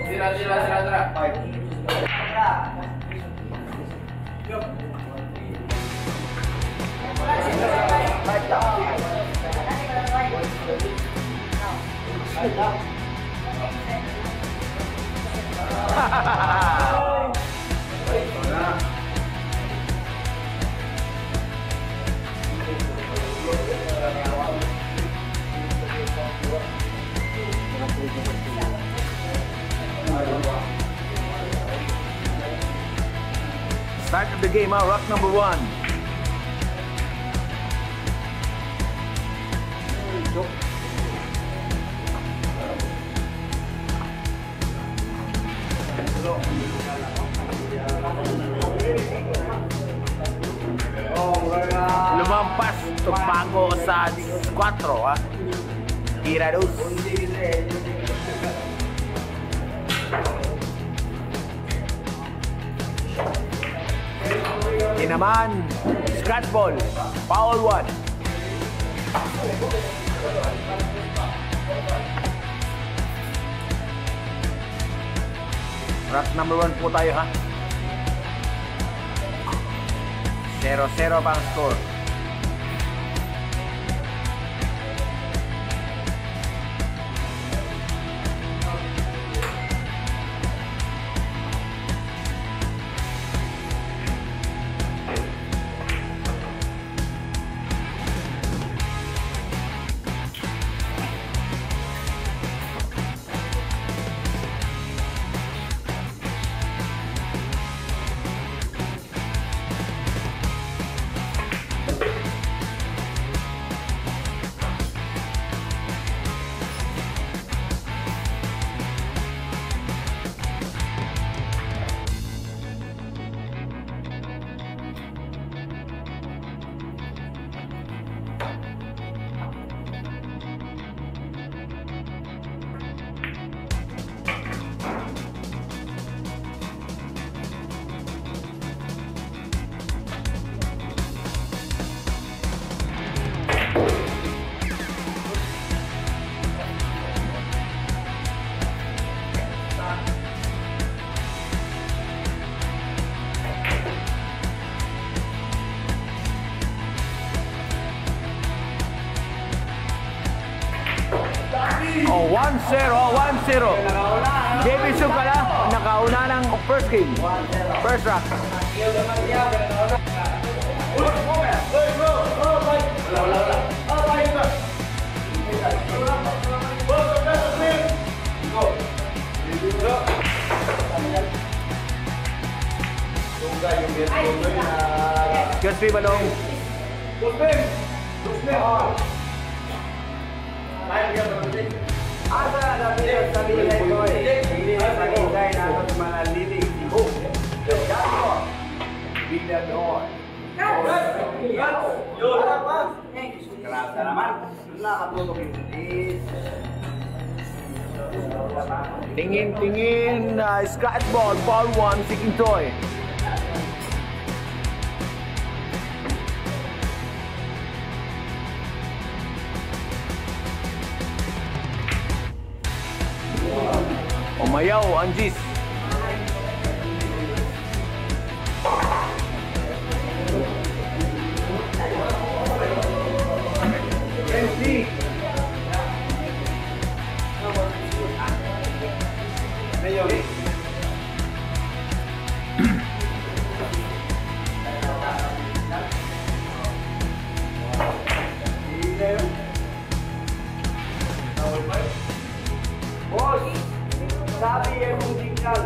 Tira. Start of the game, rock number 1. Lumampas tumago sa 4, Tira 2. Naman, scratch ball, foul 1. Rock number 1 po tayo, 0-0 pa ang score. Oh, 1-0. JB Sukal nakauna ng first game. First rock. Just be balong. Asa natin sabihin ko hindi nakikay na ako manalilig. Gato. Bidador. Kerasa naman. Nakatulog yung Tingin, scratch ball, ball 1, Seeking Toy. Umayaw, Anjis. Sabi yung musical.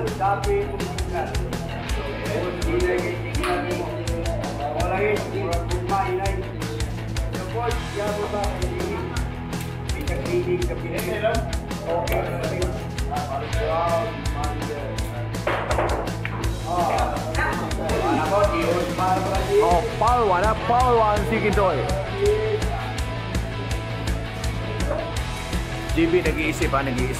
Hindi na tingnan mo. Wala yung kumainay. Yung coach, yan mo ba? Pinag-inig ka pinag-inig. Okay na rin. Oh, Paul 1, Seeking Toy. JB, nag-iisip.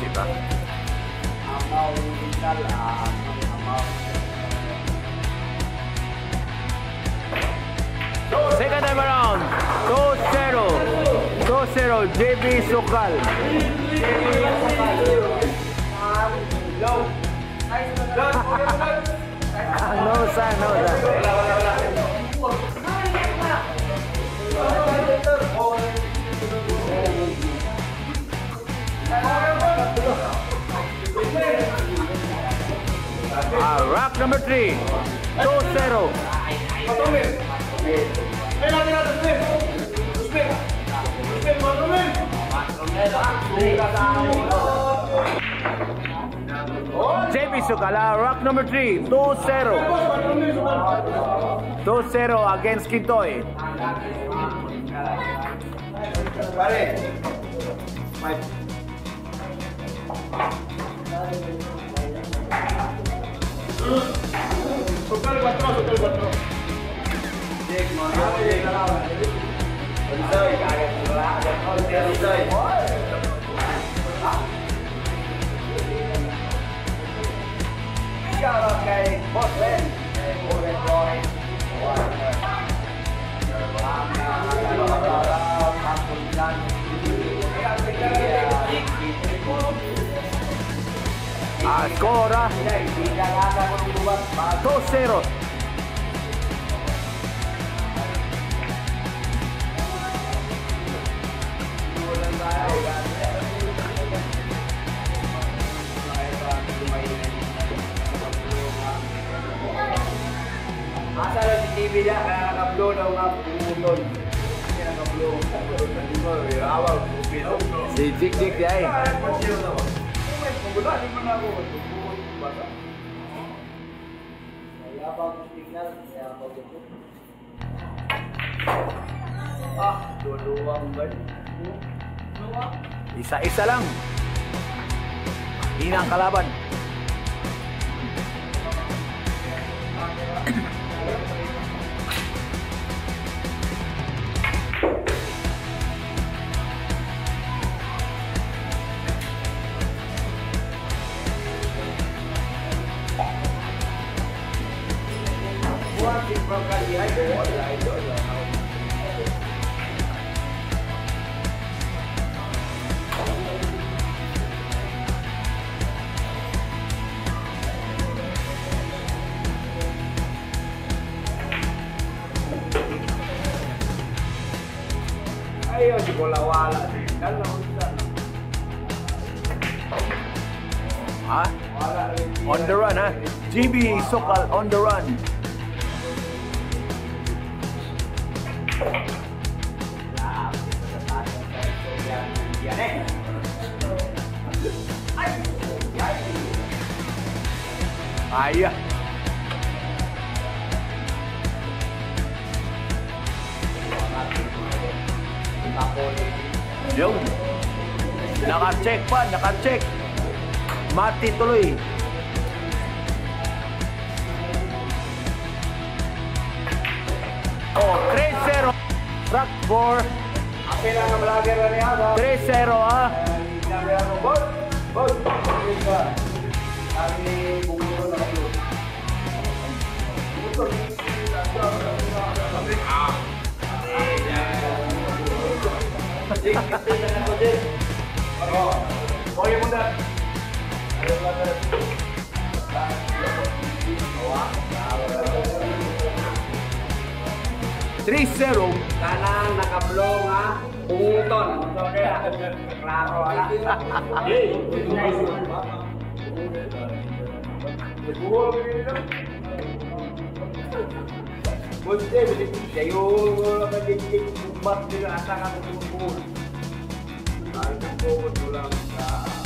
Second time around, 2-0, JB Sukal. Low. Doon, okay mo doon. No sign, no sign. Wala. Rock number 3. 2-0. JP Sukala, rock number 3. 2-0. 2-0 against Kintoy. Pare. Sukal 4. Jake, mana Jake? Bonsai, kaget pula. Bonsai. Kalau kayak bos Ben, boleh boy. Ancora 2-0. Asa lang si TV niya, kaya naka-blow daw nga pumutol. Hindi naka-blow. Awal, pupino. Si Jik ya. Wala, di man ako. Bata. Dua-duang ba? Isa-isa lang. Hinang kalaban. Ayaw, di bola wala. Ha? On the run, ha? GB Sokal on the run. Ayah. Yun. Naka-check pa, naka-check. Mati tuloy. Oh, 3-0. Rock 4. Apil ang vlogger na niya. 3-0, ha? Sabi ako, boss. Boss. Sabi ni Bumuto na ako. Bumuto. Oye, muna. 3-0. Kanang naka-blow nga. Bunguton. Klaro, ala. Bunte, kayo nagiging bumbat nila asa ka tutupun. Ay, tutupun mo lang sa...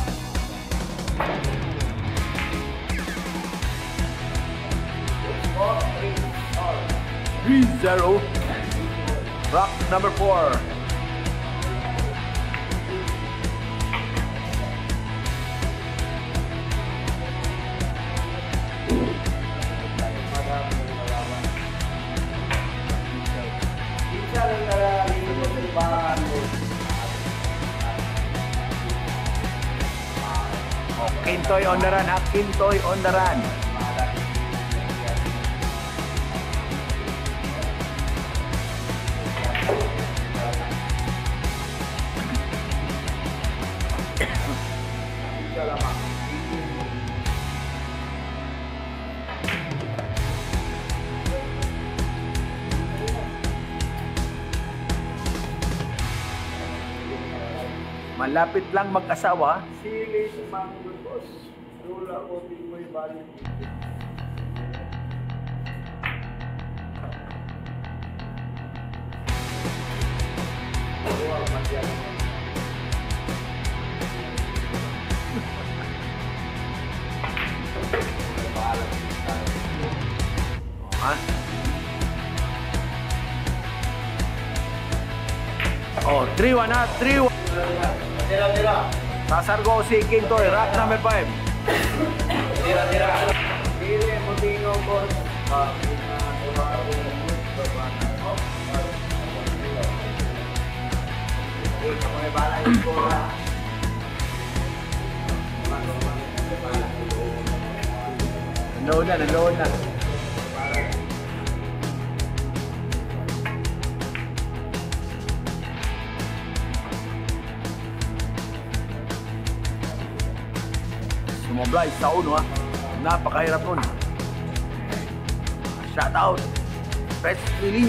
3-0. Rock number 4. Kintoy on the run, ha? Kintoy on the run. Malapit lang mag-asawa. Sili sa manggol, boss. Lula ko, di mo yung balik. Ha? Oh, 3-1 ha, 3-1. Tira. Sasargo si Quinto, rack number 5. Tira. Sili, Mutino, boss. May bala yung bola. Nanood na. Sumablay sa uno ha. Napakahirap nun. Shout out. Press Feeling.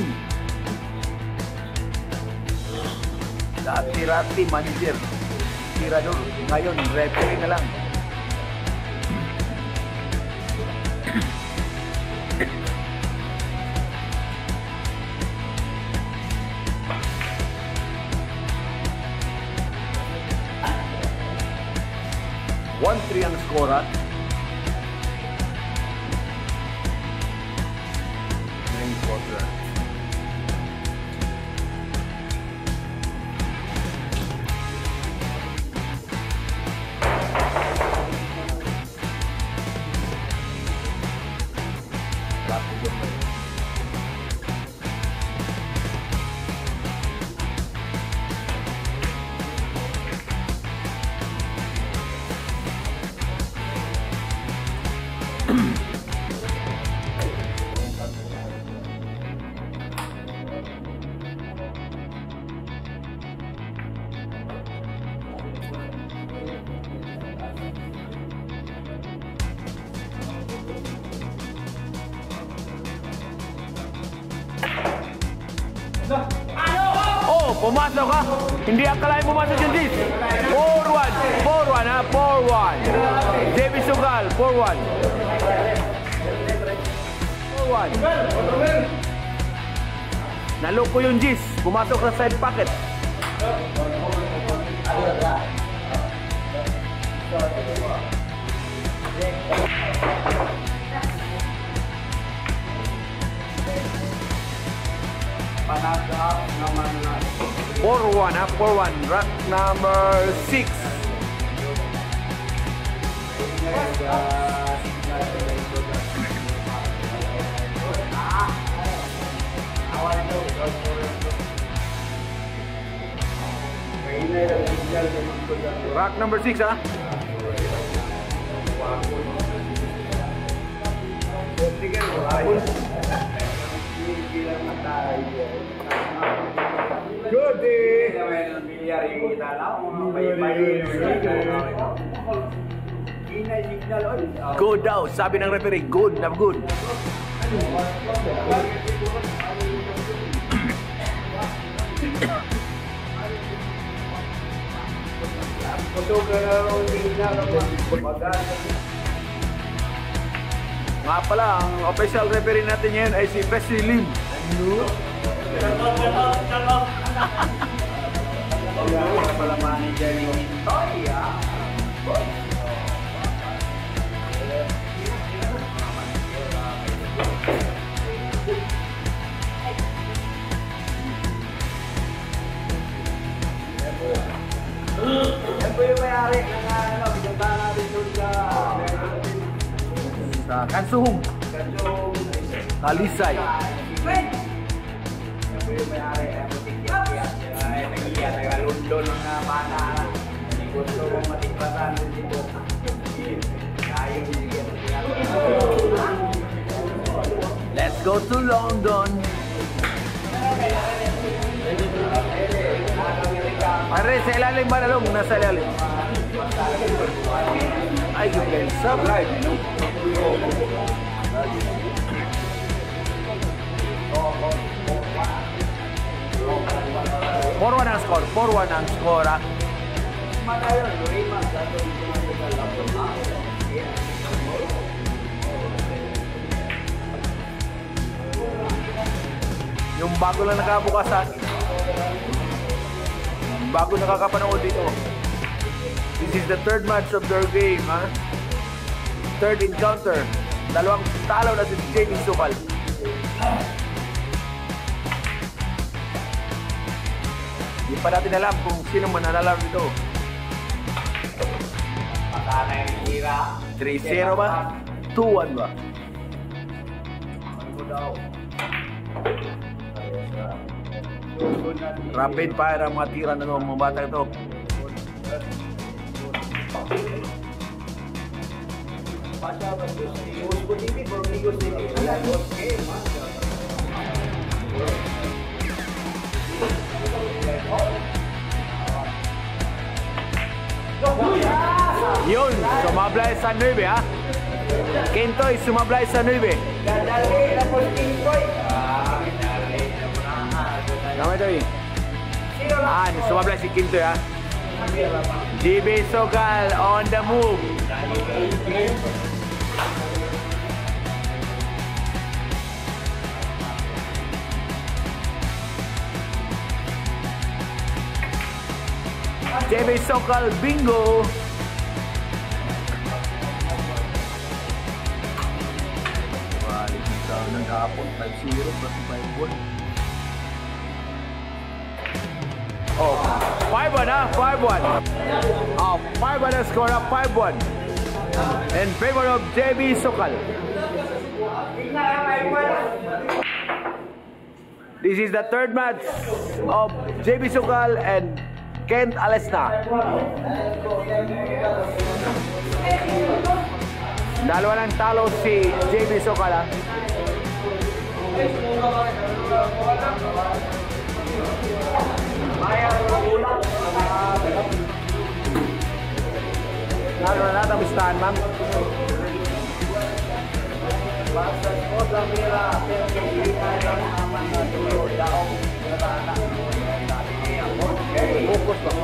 Dati-rati manager. Tirador. Ngayon, referee na lang. One 3 ang score at 9 quarter. Oh, pumasok ka. Hindi akalain pumasok yung Gis. 4-1. 4-1 ha. 4-1. David Sugal. 4-1. 4-1. Naloko yung Gis. Pumasok sa side pocket. Panagap naman na. 4-1 ha. 4-1. Rack number 6. Rack number 6 ha. Good day. Good daw. Sabi ng referee. Good na good. Nga pala, ang official referee natin ngayon ay si Presley Lim. Pala manager ni Toy, ah. Yan po yung may-ari ng pinuntahan natin doon Sa Kansuhong. Talisay. Yan po yung may-ari. Nag-iyan, ng bata. Gusto kong matiklasan dito. Let's go to London. Pare, sa ilalim ba nalong? Nasa ilalim. Ay, you can subscribe. 4-1 ang score. 4-1 ang score. Yung bago lang nakabukas sa akin. Bago nakakapanood dito. This is the third match of their game, ha? Third encounter. Dalawang talo na si JB Sukal. Hindi pa natin alam kung sino mananalo dito. 3-0 ba? 2-1 ba? Rapid fire ang mga tira ng mga bata ito. Yun, sumablay sa 9, ha? Kintoy, sumablay sa 9. Tama ito eh. Sumablay si Kintoy, ha? JB Sukal on the move. JB Sukal, bingo! Balik sa nag-aapon, 5-0, plus 5-1. Oh, 5-1, ha? 5-1. Oh, 5-1 na score, ha? 5-1. In favor of JB Sukal. This is the third match of JB Sukal and Kent Alesna. Dalawa ng talo si JB Sukal, ha? Lalo na natin bistahan, ma'am. Focus ba?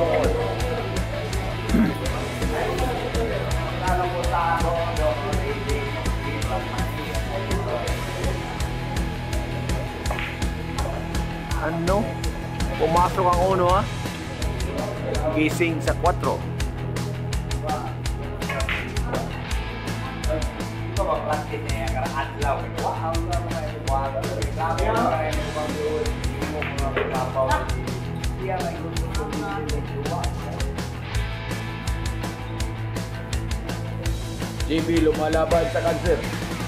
Ano? Pumasok ang uno, ha? Gising sa 4. JB lumalaban sa cancer.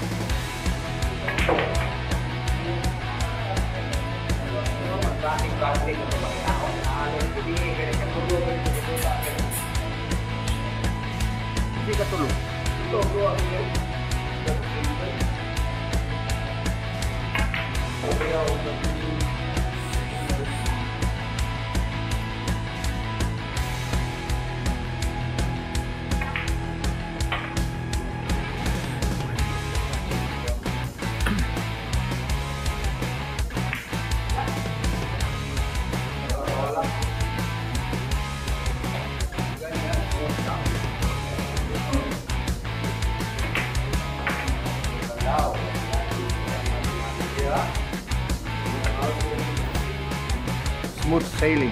Hindi ka tulog. Smooth sailing.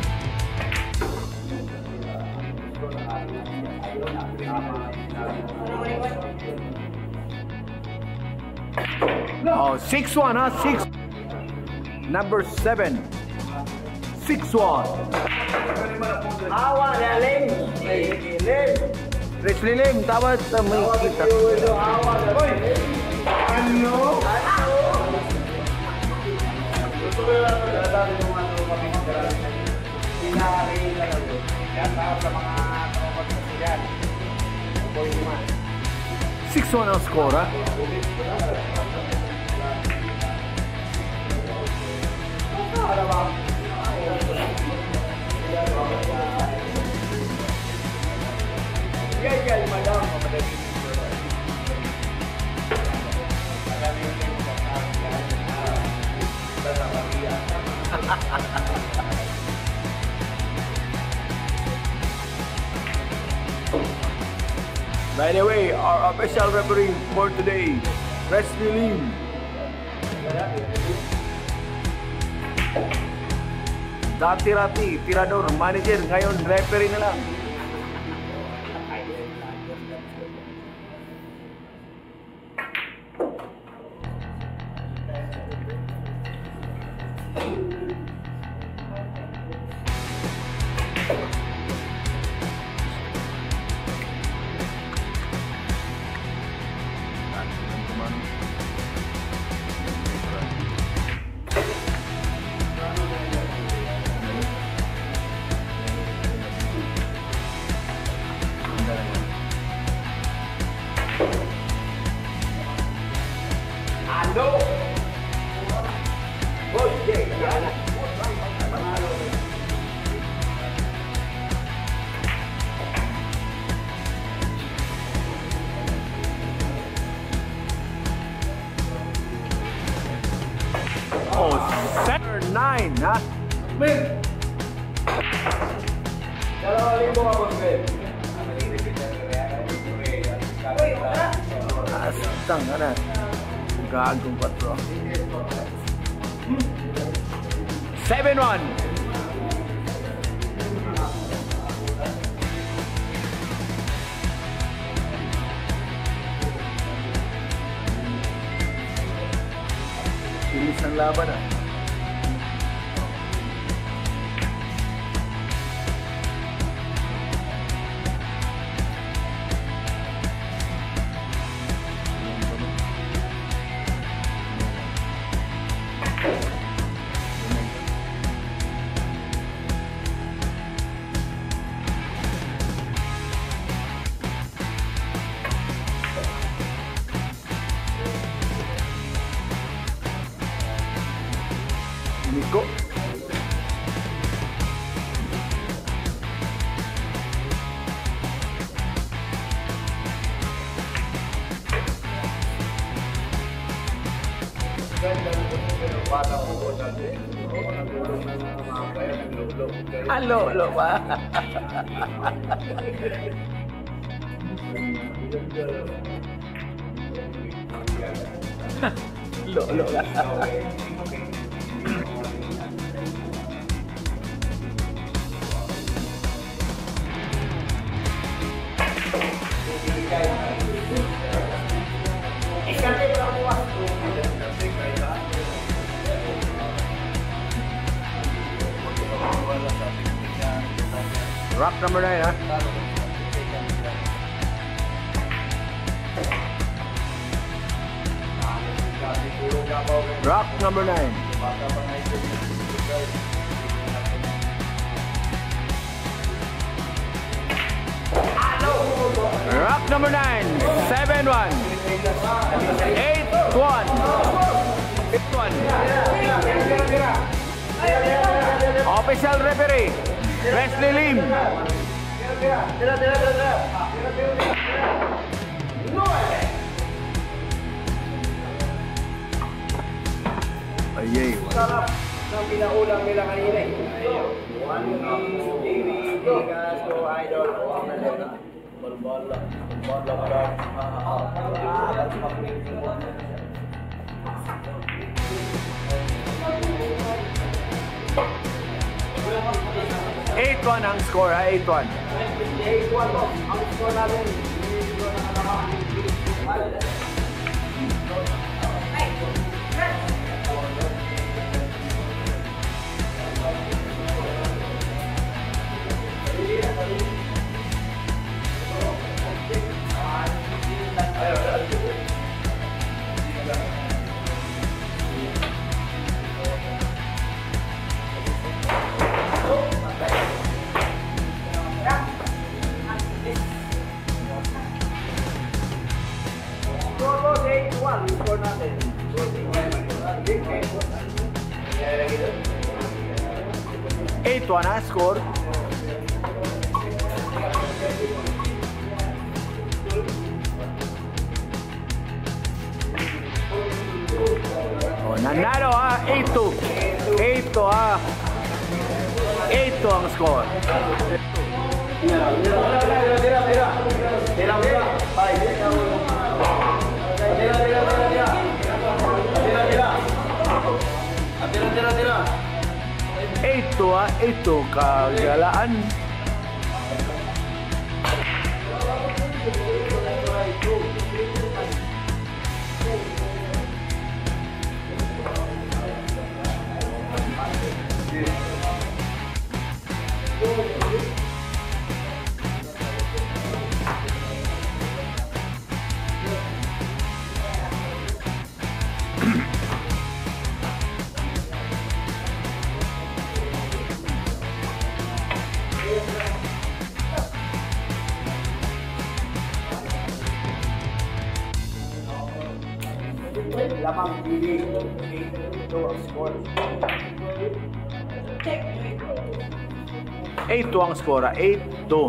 Oh, 6-1, huh? 6. Number 7. 6-1. Awa na Lim. Chris Lilim, tawad sa may kita. Ano? Six one ang score, ha? By the way, our official referee for today, Wesley Lim. Dati-rati, tirador, manager, ngayon referee na lang. Ano? Oye, yan. Oh, 7-9, ha? Ben! 2,000 ka, Boss Ben. Asang ka na. Gagong 4. 7-1. Bilis ng laban, ah. Nico. Halo, lo pa. Lo ka. Rock number 9, ha? Rock number 9. Rock number 9. 7-1. 8-1. 8-1. Official referee, Wesley Lim. Ayay. Sarap ng pinaulang nila kanina eh. Idol. Eight-1 ang score, ha? 8-1. 8-1 to. Ang score natin. Score natin. 8-1, ha? Score. Oh, nanalo, ha? 8-2. 8-2, ha? 8-2 ang score. Tira. Ito kagalaan. Lamang pili. 8-2 ang score. 8-2 ang skora. 8-2.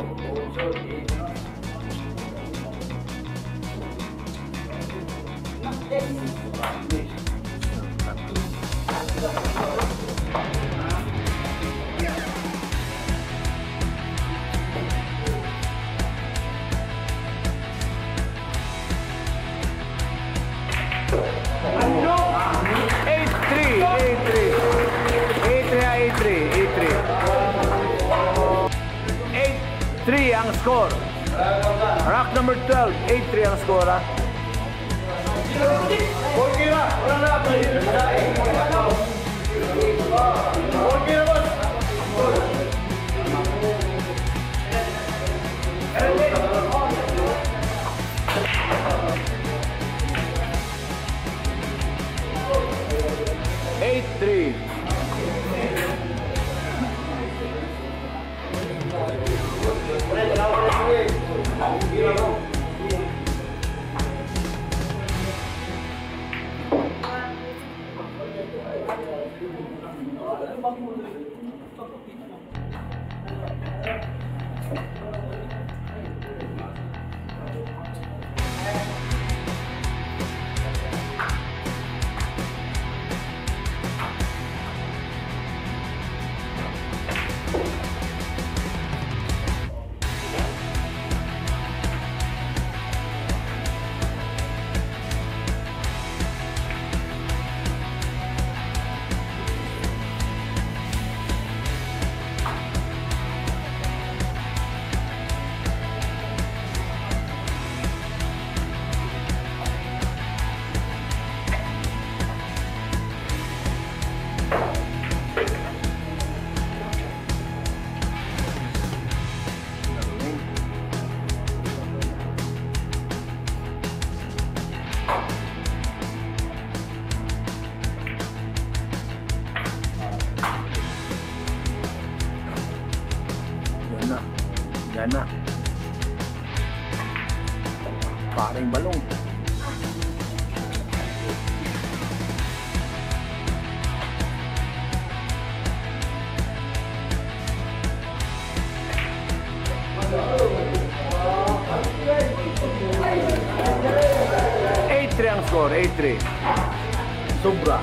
Ang score. Rack number 12, 8-3 ang score. Yan na. Paring balong. Ang score, 8-3. Sobra.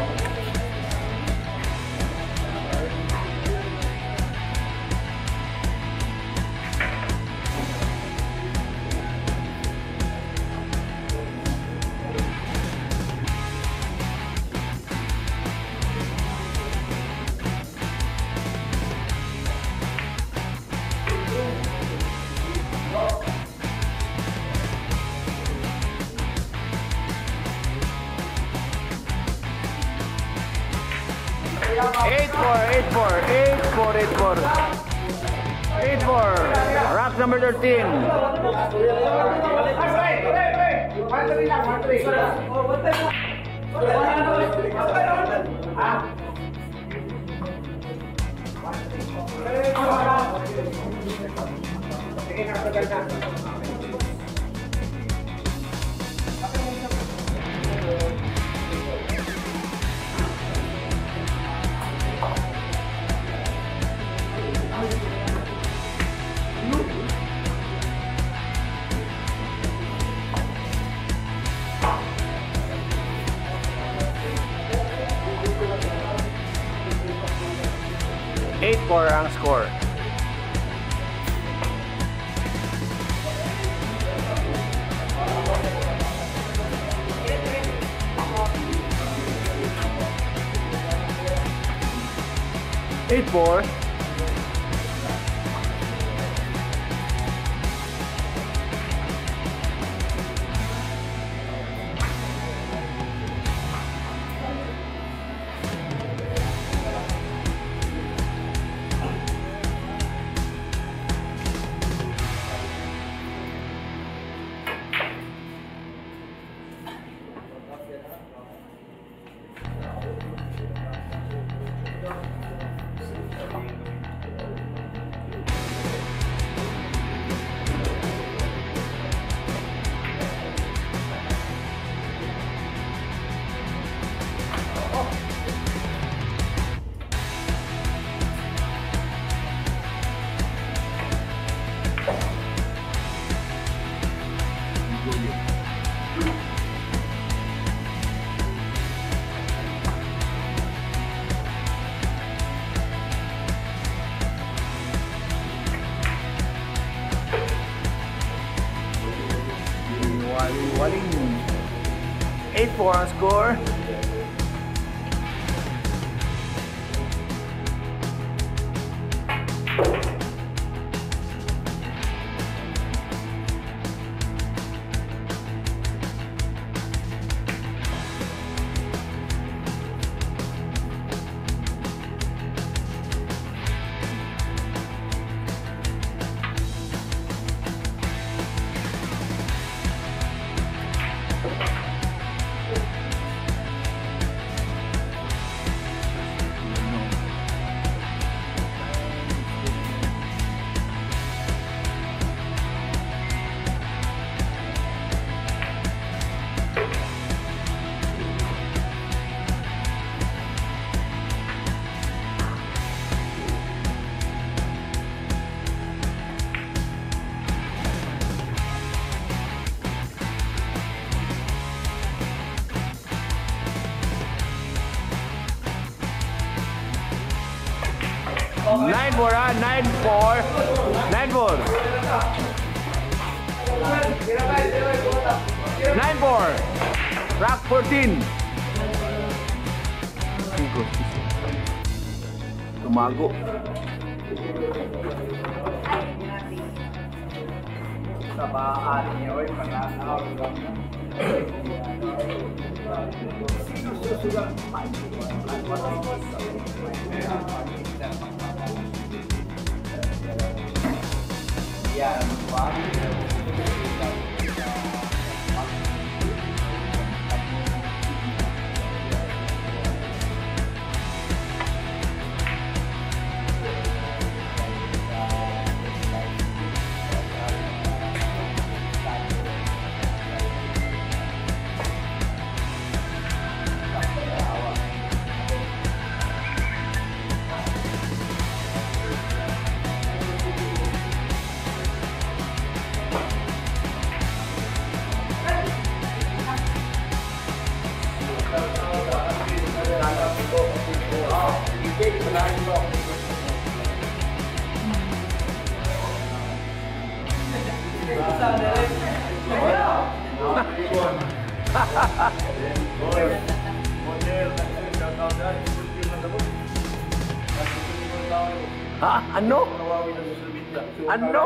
Rack number 13. Ang score. 8-4. Waling 8-4 ang score. Nine four, 9-4. 9-4. 9-4. Rack 14. Tumago. Sabaan niya, oy, pananaw lang. Sinususugang yan, Ha? Ano? Ano?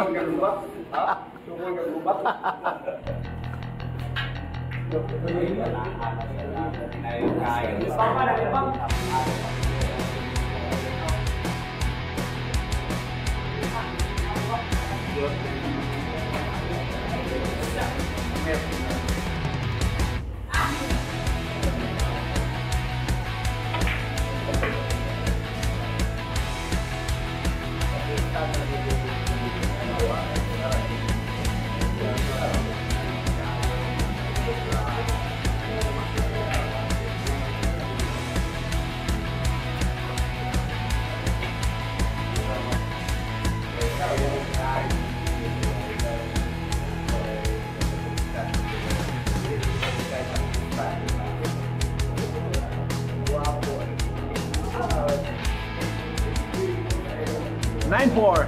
Nine four.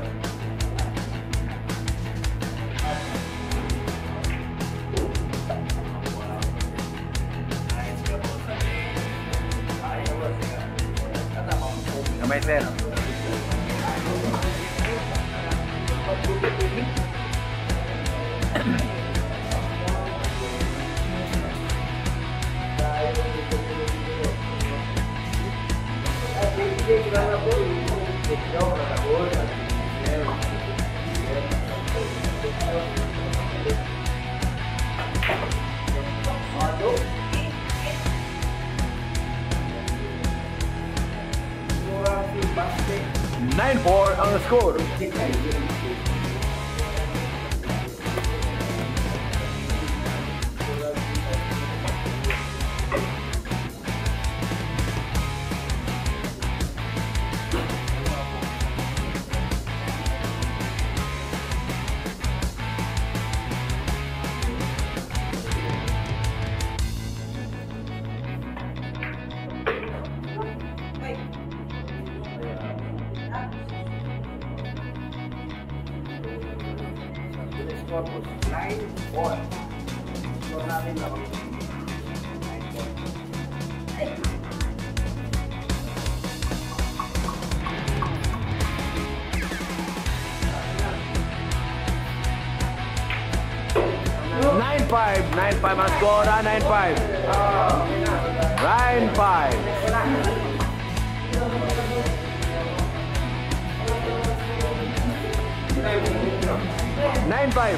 May 10. Nine 4 ang score. Score was 9-4. Score natin lang. 9-5. 9-5 ang score. 9-5. 9-5. Nine five.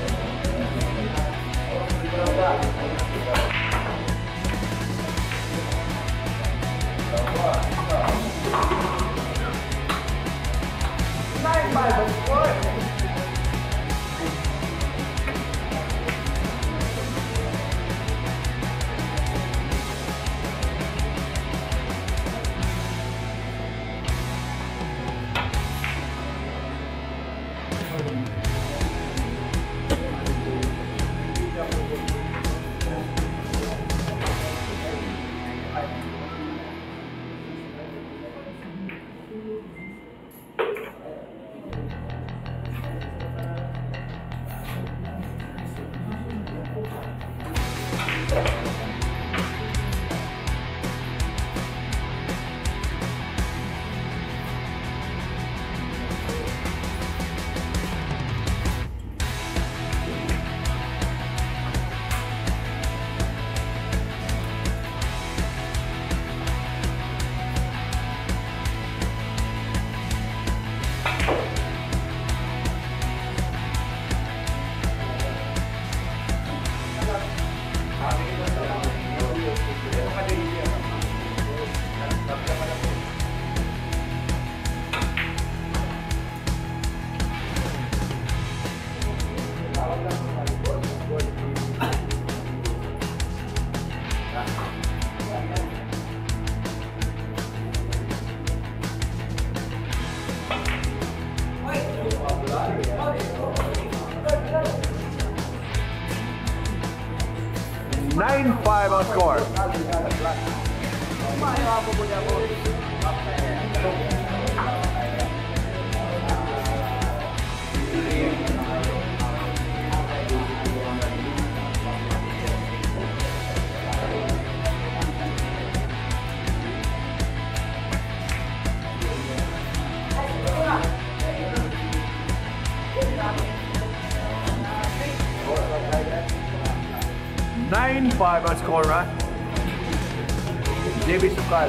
Nine five ang score. Nine five ang score, ha? JB Sukal.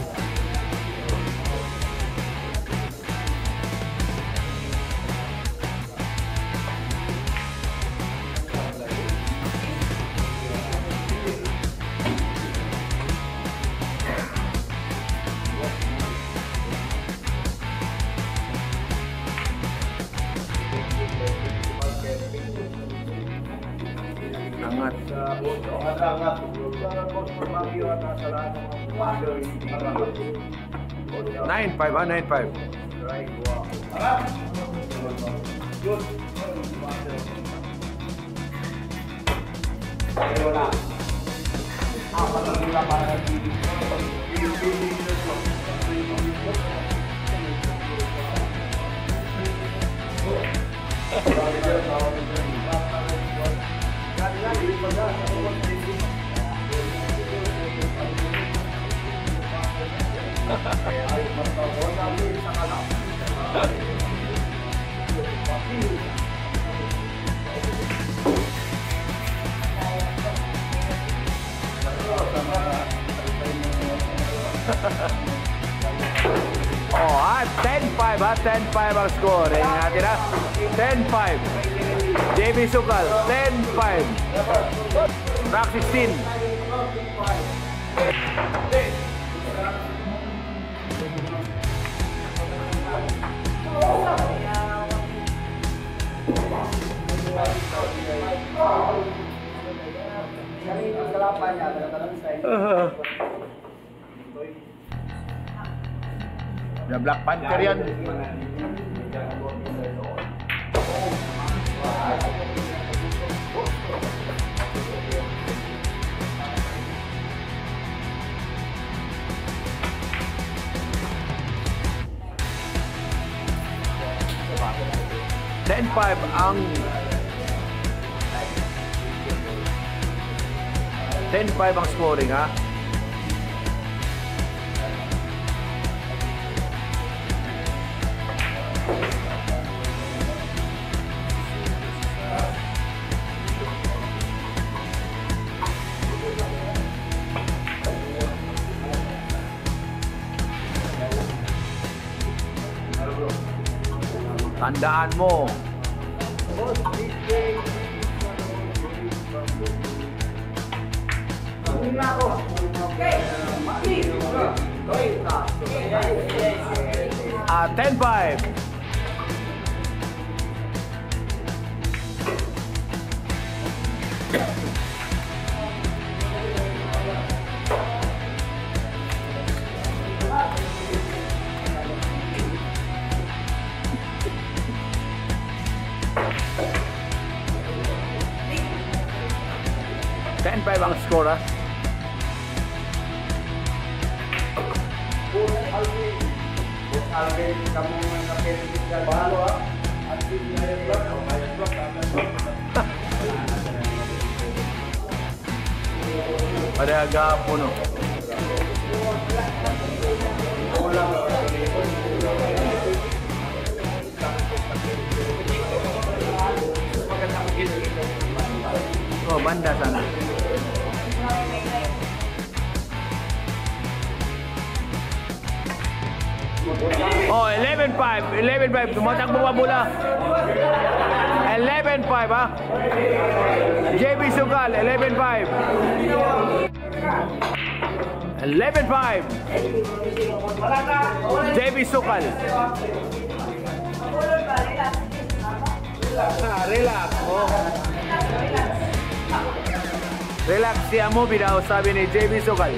Angat. Angat. Nine five, ha? 9-5. Wala. Apat na sila para Oh, 10-5 ha, 10-5 ang score. Tingnan natin ha. 10-5. JB Sukal, 10-5. Track 16. The Black Panther yan. $10-5 ang 10-5 ang scoring ha. Tandaan mo. Ah, 10-5. Ang score ha. Alvin, kamu nakapilit ka balo ha. At may block o may block. Pada agapon no. Oh, banda sana. Oh, 11-5. 11-5. Tumatakbo pa bola. 11-5 ha. JB Sukal, 11-5. 11-5. JB Sukal. Relax. Oh. Relax siya mo daw, sabi ni JB Sukal.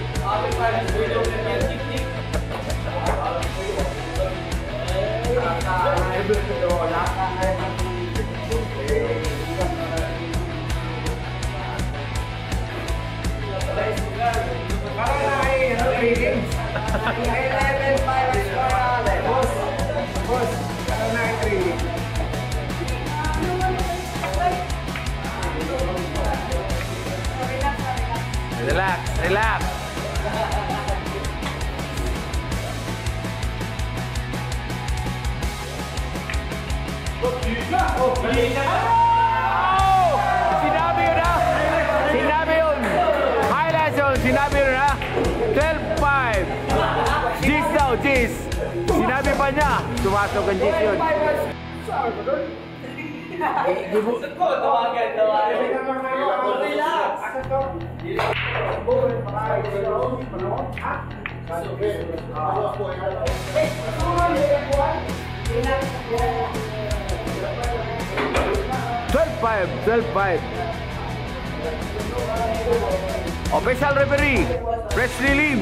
Relax. Sinabi yun. Highlights yun. Sinabi yun ha. 12-5. G's daw, G's. Sinabi pa niya. Sumasok ang G's yun. $12-5. Official referee, Presley Lim.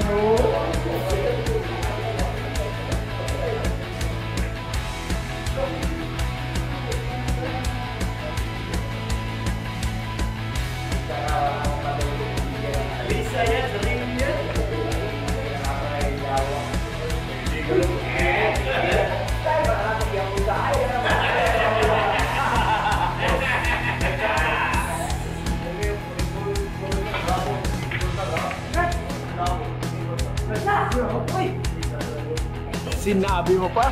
Sinabi mo pa?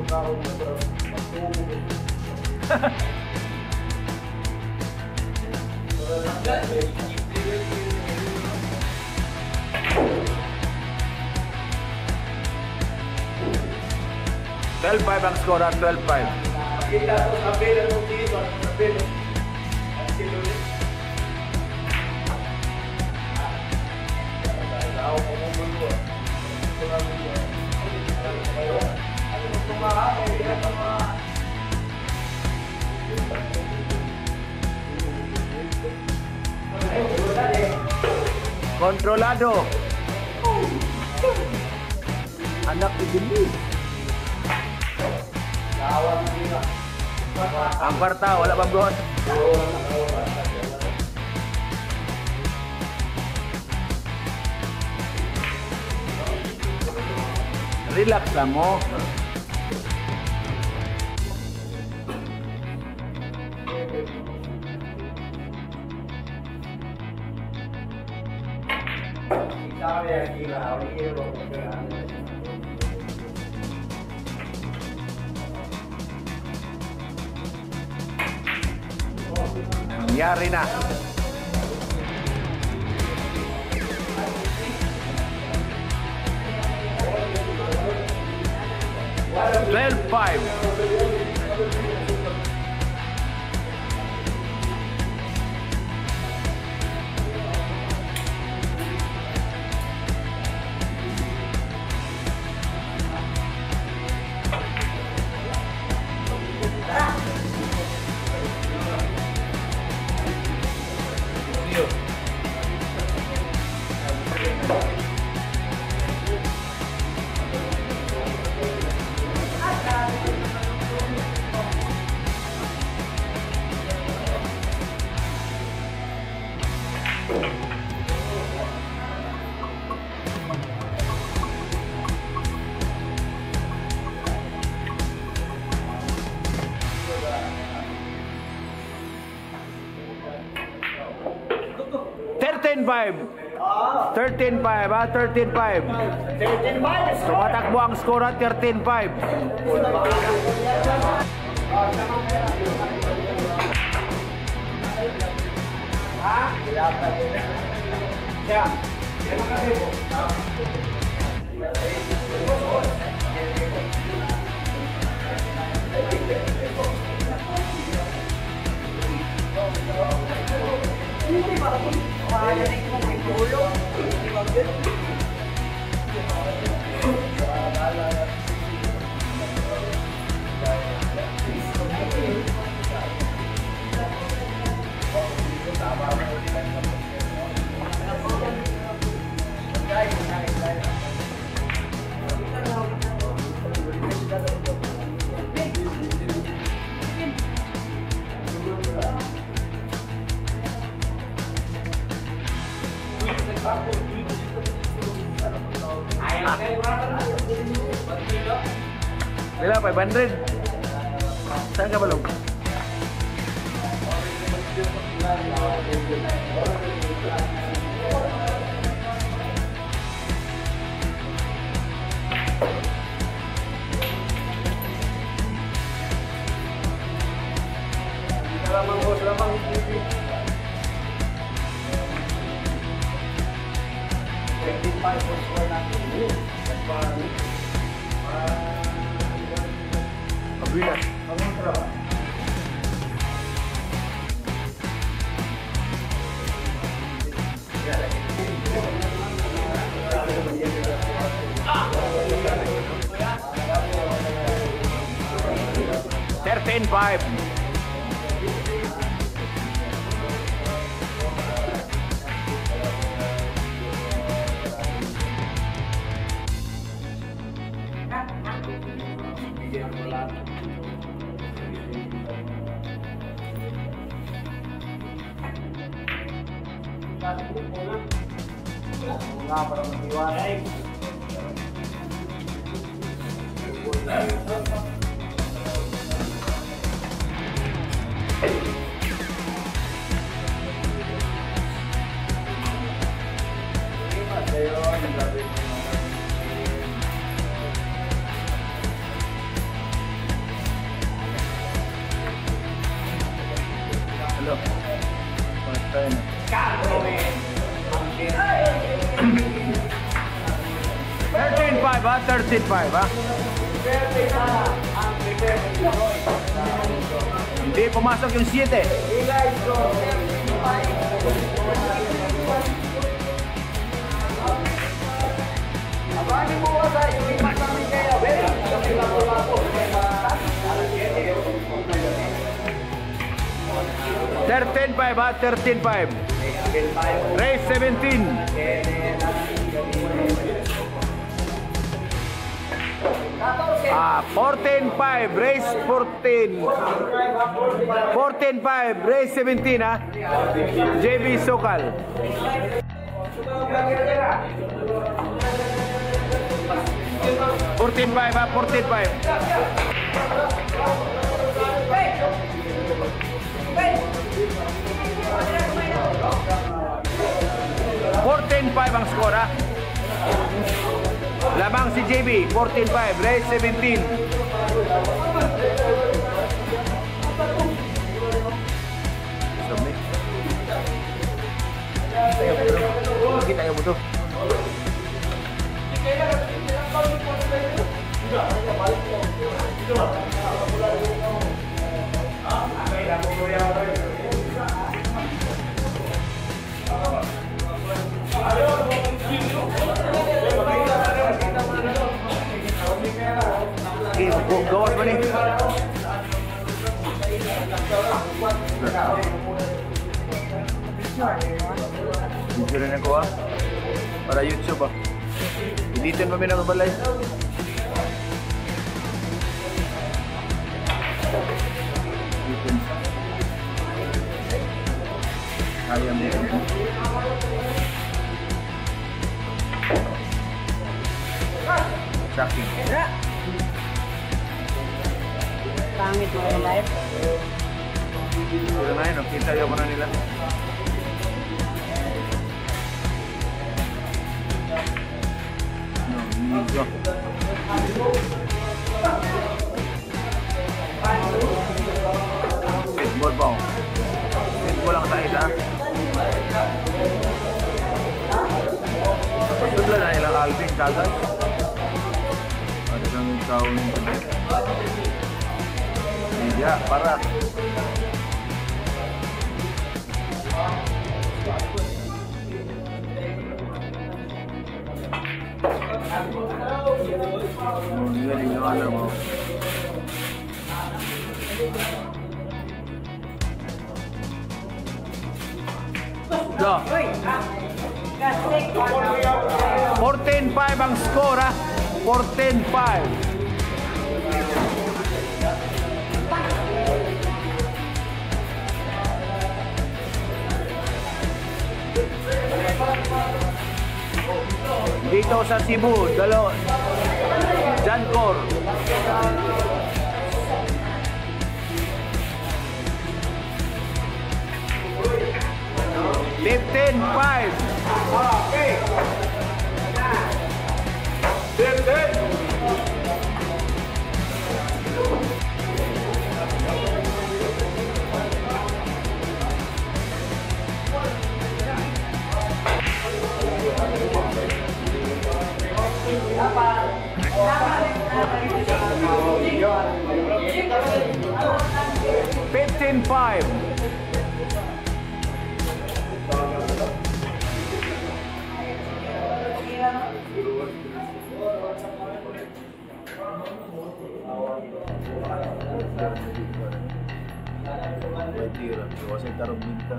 12-5 ang score at 12-5. Kita to sa pila ng dito, sa pila. At silo rin. Ako po mong gulo. Ano mo tumaha? Ay, hindi na tumaha. Kontrolado. Anak ni Denise. Ang kwarta, wala bang buhat? Relax lang mo. Nangyari na. $12-5. $13-5, 13-5. 13-5. Tumatakbo ang score at 13-5. Bila 500. Saan ka balong? Lamang bos, lamang. 25 bos ko natin. Pagbilas. Anong trabaho? $13-5. Para mag-iwanay. Ayun. 13-5 ha? 13-5 ha? Hindi pumasok yung 7. Abangin mo ko sa yung ipas namin kayo. $13.5 ha? 13.5. Race 17. 14.5. Race 14. 14.5. Race 17 ha? JB Sokal. 14.5 ha? 14.5. ang score ha. Labang si JB 14.5, race 17. Submit. Kita yung buto. Gawas ba nih? Video rin ako para YouTube Editin kami ng balay. Kaya mo rin. Shocking. Pangit mo yung live. Wala na yun, kita yung na nila. No, nito. Pitbull pa. Pitbull lang tayo ha. Pasudla na ilang Alvin kagad. Ada kang taon ya, para galing na alam mo. So, 14-5 ang score ha. 14-5. Dito sa Cebu, Jancor. $15.5. Okay. 15. $15.5. Tira, kasi tarong minta.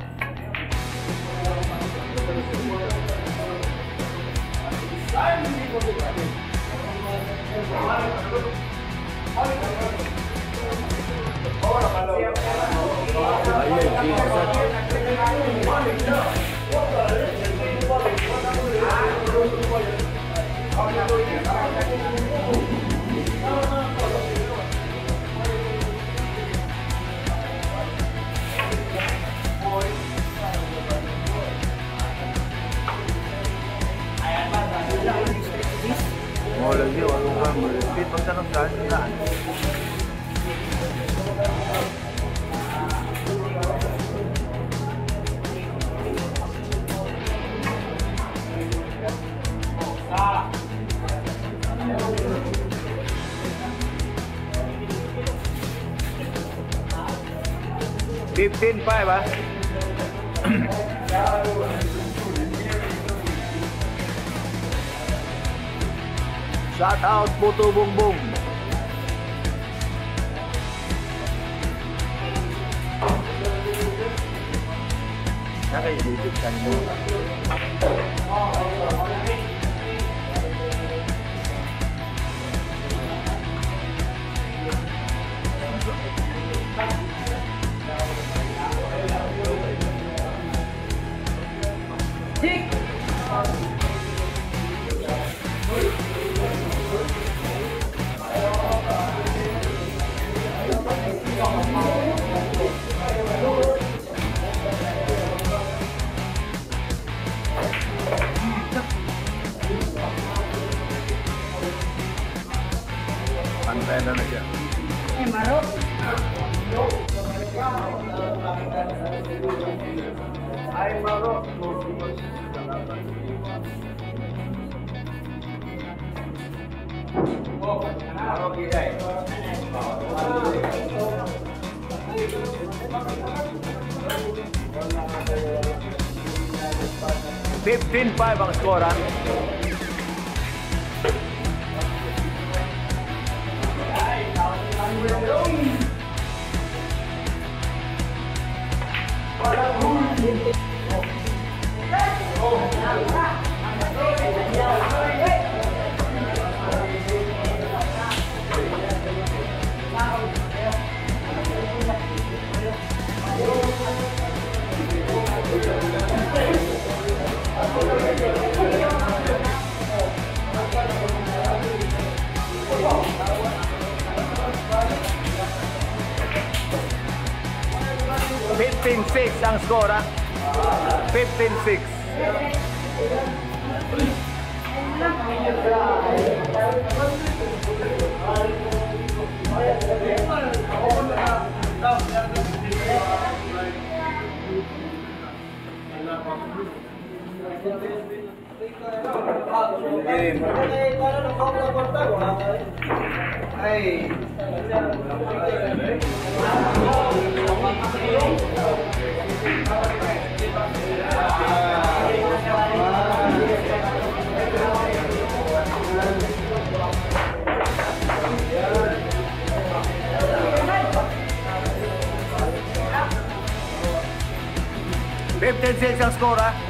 Mau lagi orang orang merepit pasal nak jalan. 15-5 ha. Shout out Puto Bumbong. Naka-YouTube channel. Pantay na siya. Marok. Ay, Marok. Marok Iday. 15-5 ang score ha. $15-6 ang score ha. 15-6. $15-6 ang score ha.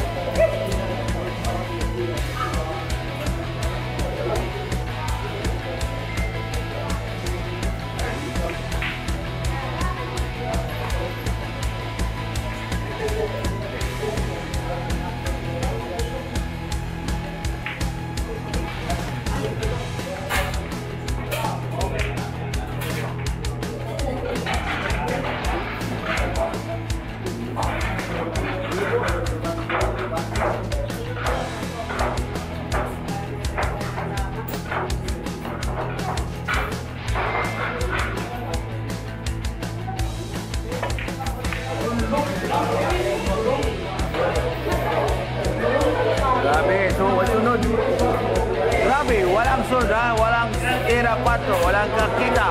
Grabe, so sunod. Grabe, walang sunod ha, walang era 4, walang kakita.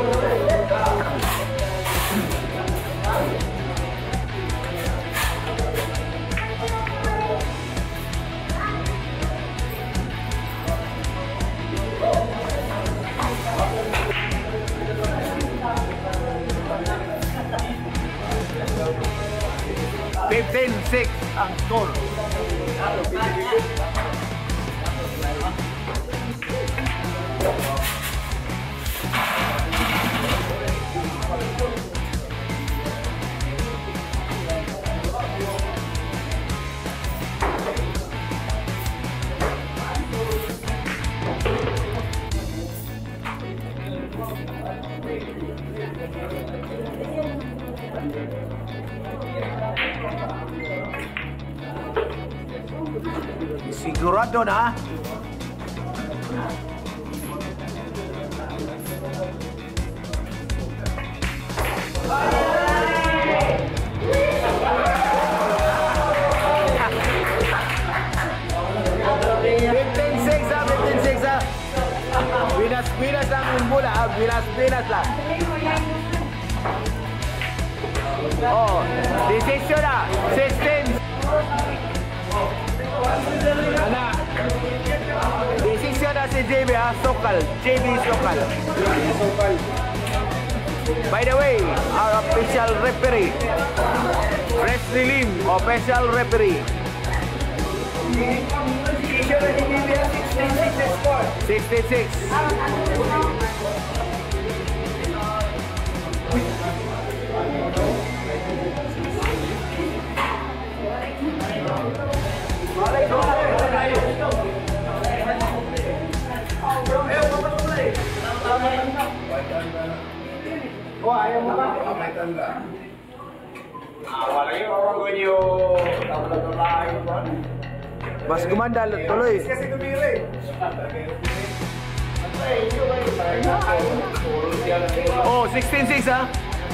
$15-6 ang score. Sigurado na. Binas lang yung bola, binas lang. Oh, decision na. 16. Anak. Decision na si JB ha. Sokal. JB Sokal. By the way, our official referee, Wesley Lim, official referee. 66. Ayaw mo ba? May tanda. Wala yung awag nyo. Mas gumanda tuloy. Kasi tumiri. Oh, 16-6 ha.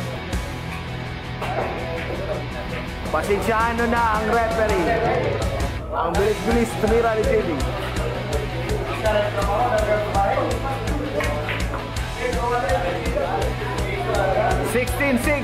Pasensyahan na ang referee. Ang bilis-bilis tumira ni JB. 16-6.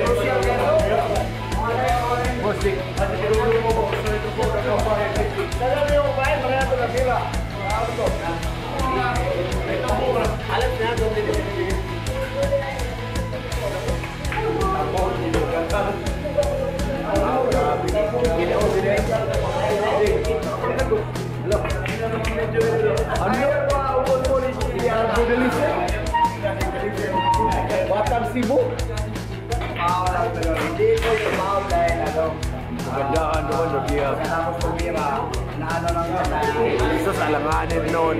Batang Cebu. Hindi ko yung mahal dahil ano. Magandaan naman, Rogia. Tapos tumira. Na ano lang yun. Isa sa alanganin noon.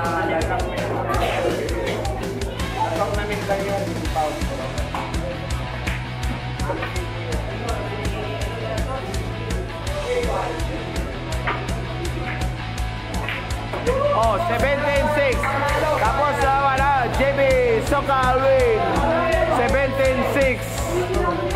Nasok namin lang yun. Hindi pa ako. Oh, 17-6. Tapos JB Sokal win. 17-6.